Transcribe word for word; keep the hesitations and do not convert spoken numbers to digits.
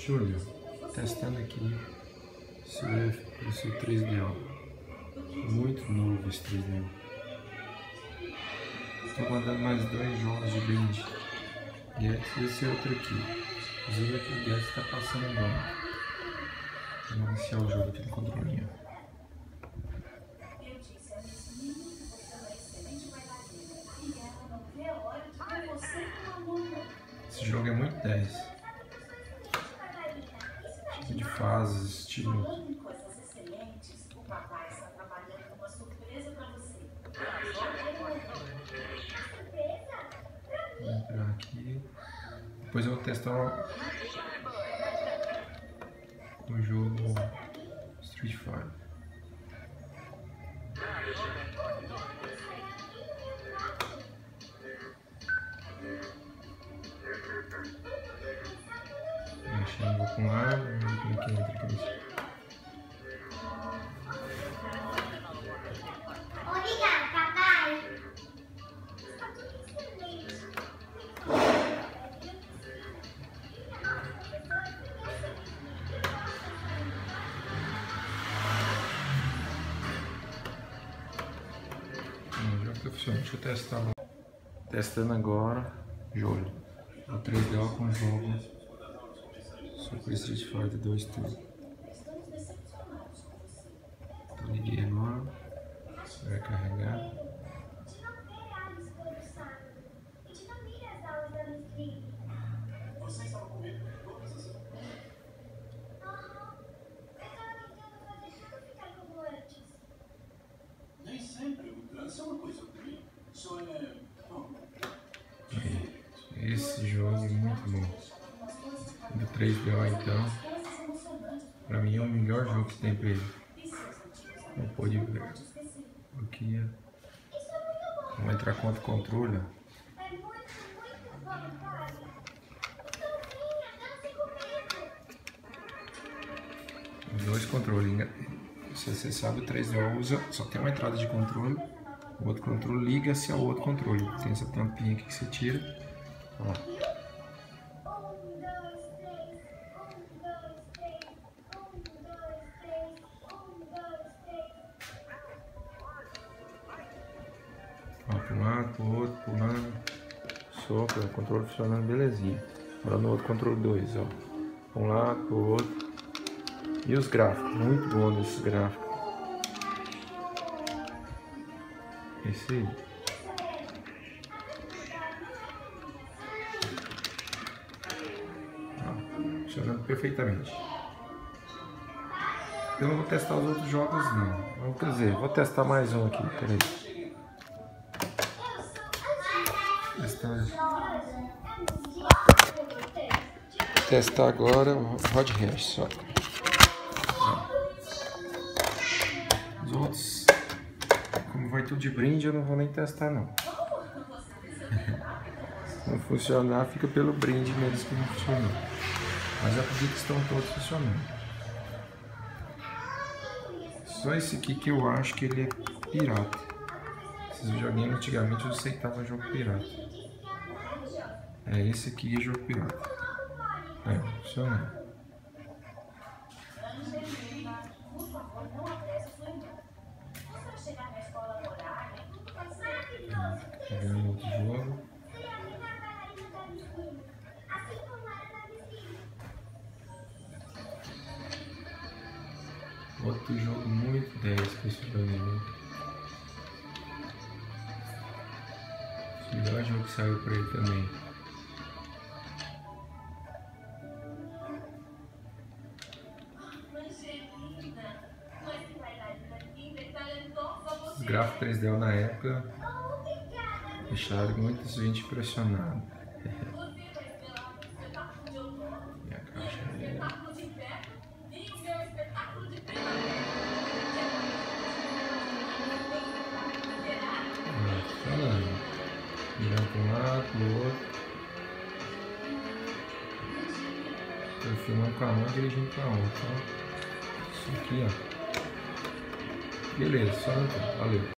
Júlio, testando aqui esse, esse três D O. Muito novo esse três D O. Estou mandando mais dois jogos de brinde. Guedes e esse outro aqui. Inclusive aqui o Guedes está passando agora. Vamos iniciar o jogo aqui no controlinho. Esse jogo é muito dez. Tipo de fases, estilo. Vou entrar aqui. Depois eu vou testar o jogo Street Fighter. Mexendo, vou com A, vamos ver como é que entra aqui. Obrigada, papai. O jogo tá funcionando, deixa eu testar. Testando agora, Júlio. O três D O com o jogo Super Street Fighter dois tudo. Liguei agora, vai carregar. Você estava comendo todas as semanas? Aham. Eu estava tentando fazer tudo ficar como antes. Nem sempre mudança é uma coisa ruim. Só é. Bom. Esse jogo é muito bom. Do três D O então, pra mim é o melhor jogo que tem pra ele. Como pode ver aqui, vamos entrar contra o controle. Os dois controles, se você sabe, o três D O usa, só tem uma entrada de controle, o outro controle liga-se ao outro controle. Tem essa tampinha aqui que você tira. Ó. Ó, para um lado, para o outro, pulando, sopra, o controle funcionando belezinha. Agora no outro controle dois, ó. Para um lado, para o outro. E os gráficos, muito bom esses gráficos. Esse aí. Ó, funcionando perfeitamente. Eu não vou testar os outros jogos não. Quer dizer, vou testar mais um aqui, peraí. Testar agora o Road Rash só. Os outros, como vai tudo de brinde, eu não vou nem testar não. Se não funcionar, fica pelo brinde mesmo que não funcionou. Mas eu acredito que estão todos funcionando. Só esse aqui que eu acho que ele é pirata. Esses videogames antigamente eu aceitava jogo pirata. É, esse aqui é jogo pirata. É, funciona. Pegando outro jogo. Outro jogo muito dez com esse jogo. O melhor jogo que saiu pra ele também. Os gráficos três D O na época deixaram muita gente impressionada. E a caixa é... Ah, funcionando. Virando para um lado, para o outro. Estou filmando com a mão e dirigindo com a outra. Ó. Isso aqui, ó. Beleza, só então. Valeu.